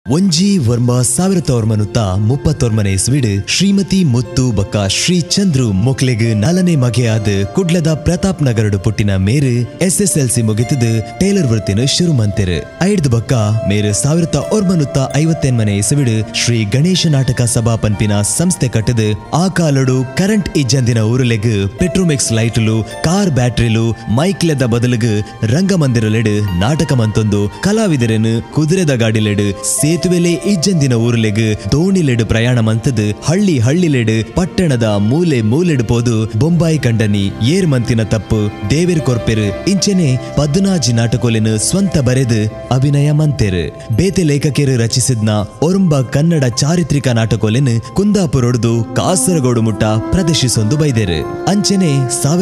ಒಂಜಿ ವರ್ಮ 1930 ಇಸ್ವಿಡ್ ಶ್ರೀಮತಿ ಮುತ್ತು ಬೊಕ್ಕ ಶ್ರೀ ಚಂದ್ರು ಮೊಕ್ಲೆಗ್ ನಾಲನೆ ಮಗೆಯಾದ ಕುಡ್ಲದ ಪ್ರತಾಪ್ ನಗರಡು ಪುಟ್ಟಿನ ಮೇರು SSLC ಮುಗಿತದ ಟೇಲರ್ ವೃತ್ತಿನ ಶುರು ಮಂತಿರು ಐಡ್ದ ಬೊಕ್ಕ ಮೇರು 1958 ಇಸ್ವಿಡ್ ಶ್ರೀ ಗಣೇಶ ನಾಟಕ ಸಭಾ ಪನ್ಪಿನ ಸಂಸ್ಥೆ ಕಟ್ಟದ ಆ ಕಾಲಡು ಕರೆಂಟ್ ಇಜ್ಜಂದಿನ ಊರುಲೆಗ್ ಪೆಟ್ರೋಮೆಕ್ಸ್ ಲೈಟ್ಲು ಕಾರ್ ಬ್ಯಾಟ್ರಿಲು ಮೈಕ್ಲೆದ ಬದಲಿಗ್ ರಂಗಮಂದಿರಲೆಡ್ ನಾಟಕ ಮಂತೊಂದು ಕಲಾವಿದರನ್ನು ಕುದುರೆದ ಗಾಡಿಲೆಡ್ ಸೇತುವೆಲೆ ಇಜ್ಜಂದಿನ ಊರ್ಲೆಗ್ ದೋಣಿಲೆಡ್ ಪ್ರಯಾಣ ಮಂತದ್ ಹಳ್ಳಿಲೆಡ್ ಪಟ್ಟಣದ ಮೂಲೆ ಮೂಲೆಡ್ ಪೋದು ಬೊಂಬಾಯಿ ಕಂಡನಿ ಏರ್ ಮಂತಿನ ತಪ್ಪು ದೇವೇರ್ ಕೊರ್ಪೆರ್ ಇಂಚೆನೆ 14 ನಾಟಕೋಲೆನ್ ಸ್ವಂತ ಬರೆದು ಅಭಿನಯ ಮಂತೆರ್ ಬೇತೆ ಲೇಖಕರು ರಚಿಸಿದ್ನ ಒರಂಬ ಕನ್ನಡ ಚಾರಿತ್ರಿಕ ನಾಟಕೋಲೆನ್ ಕುಂದಾಪುರೊಡ್ದು ಕಾಸರಗೋಡು ಮುಟ್ಟ ಪ್ರದರ್ಶಿಸೊಂದು ಬೈದೆರ್ ಅಂಚೆನೆ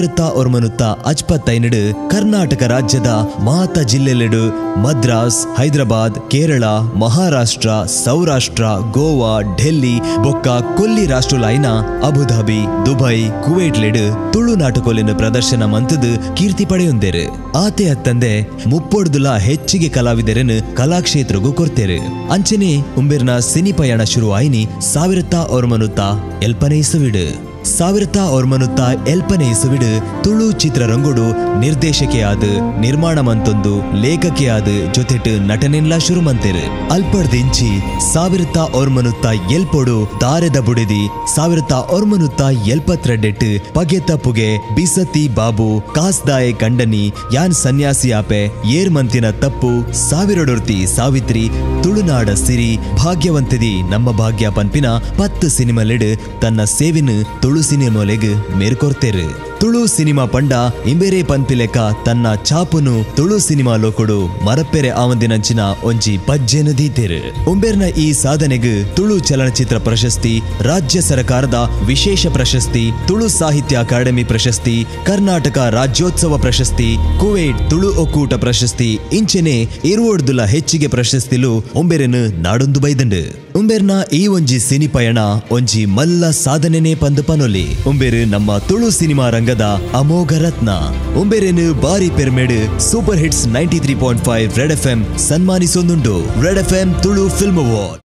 1975 ಕರ್ನಾಟಕ ರಾಜ್ಯದ ಮಾತ ಜಿಲ್ಲೆಲೆಡ್ ಮದ್ರಾಸ್ ಹೈದರಾಬಾದ್ ಕೇರಳ ಮಹಾರಾಷ್ಟ್ರ ಸೌರಾಷ್ಟ್ರ ಗೋವಾ ಡೆಲ್ಲಿ ಬೊಕ್ಕ ಕೊಲ್ಲಿ ರಾಷ್ಟ್ರಲಾಯ್ನ ಅಬುಧಾಬಿ ದುಬೈ ಕುವೈಟ್ಲೆಡ್ ತುಳು ನಾಟಕೋಲಿನ ಪ್ರದರ್ಶನ ಮಂತದ್ ಕೀರ್ತಿ ಪಡೆಯೊಂದೇರು ಆತೆ ಅತ್ತಂದೆ ಮುಪ್ಪೊಡ್ದುಲ ಹೆಚ್ಚಿಗೆ ಕಲಾವಿದರನ್ನು ಕಲಾಕ್ಷೇತ್ರಗೂ ಕೊರ್ತೆರು ಅಂಚನೆ ಉಂಬೆರ್ನ ಸಿನಿ ಪಯಣ ಶುರು ಆಯ್ನಿ 1970 ಇಸವಿಡ್ 1970 ಇಸವಿಡ್ ತುಳು ಚಿತ್ರರಂಗೋಡು ನಿರ್ದೇಶಕೆಯಾದ ನಿರ್ಮಾಣ ಮಂತೊಂದು ಲೇಖಕಿಯಾದ ಜೊತೆಟ್ ನಟನೆನ್ಲ ಶುರು ಮಂತೆರ್ ಅಲ್ಪಡ್ದಿಂಚಿ 1970 ದಾರೆದ ಬುಡಿದಿ 1972 ಪಗೆತ ಪುಗೆ ಬಿಸತಿ ಬಾಬು ಕಾಸ್ದಾಯೆ ಕಂಡನಿ ಯಾನ್ ಸನ್ಯಾಸಿ ಆಪೆ ಏರ್ ಮಂತಿನ ತಪ್ಪು ಸಾವಿರಡೊರ್ತಿ ತುಳುನಾಡ ಸಿರಿ ಭಾಗ್ಯವಂತದಿ ನಮ್ಮ ಭಾಗ್ಯ ಪನ್ಪಿನ 10 ಸಿನಿಮಾಲೆಡ್ ತನ್ನ ಸೇವಿನ ತುಳು ಸಿನಿಮಾಲೆಗ್ ಮೇರ್ಕೊರ್ತೆರ್ ತುಳು ಸಿನಿಮಾ ಪಂಡ ಇಂಬೇರೆ ಪನ್ಪಿಲೆಕ ತನ್ನ ಚಾಪುನು ತುಳು ಸಿನಿಮಾ ಲೋಕೊಡು ಮರಪ್ಪೆರೆ ಆವಂದಿನಂಚಿನ ಒಂಜಿ ಪಜ್ಜೆನು ದೀತೆರ್ ಉಂಬೆರ್ನ ಈ ಸಾಧನೆಗ್ ತುಳು ಚಲನಚಿತ್ರ ಪ್ರಶಸ್ತಿ ರಾಜ್ಯ ಸರ್ಕಾರದ ವಿಶೇಷ ಪ್ರಶಸ್ತಿ ತುಳು ಸಾಹಿತ್ಯ ಅಕಾಡೆಮಿ ಪ್ರಶಸ್ತಿ ಕರ್ನಾಟಕ ರಾಜ್ಯೋತ್ಸವ ಪ್ರಶಸ್ತಿ ಕುವೈಟ್ ತುಳು ಒಕ್ಕೂಟ ಪ್ರಶಸ್ತಿ ಇಂಚೆನೆ ಇರುವಡ್ದುಲ ಹೆಚ್ಚಿಗೆ ಪ್ರಶಸ್ತಿಲು ಉಂಬೆರೆನು ನಾಡೊಂದು ಬೈದಂಡು ಉಂಬೆರ್ನ ಈ ಒಂಜಿ ಸಿನಿ ಪಯಣ ಒಂಜಿ ಮಲ್ಲ ಸಾಧನೆನೇ ಪಂದು ಪನೊಲಿ ಉಂಬೆರು ನಮ್ಮ ತುಳು ಸಿನಿಮಾ ರಂಗದ ಅಮೋಘ ರತ್ನ ಉಂಬೆರೆನು ಬಾರಿ ಪೆರ್ಮೆಡ್ ಸೂಪರ್ ಹಿಟ್ಸ್ 93.5 ರೆಡ್ FM ಸನ್ಮಾನಿಸೊಂದುಂಡು red FM Tulu film award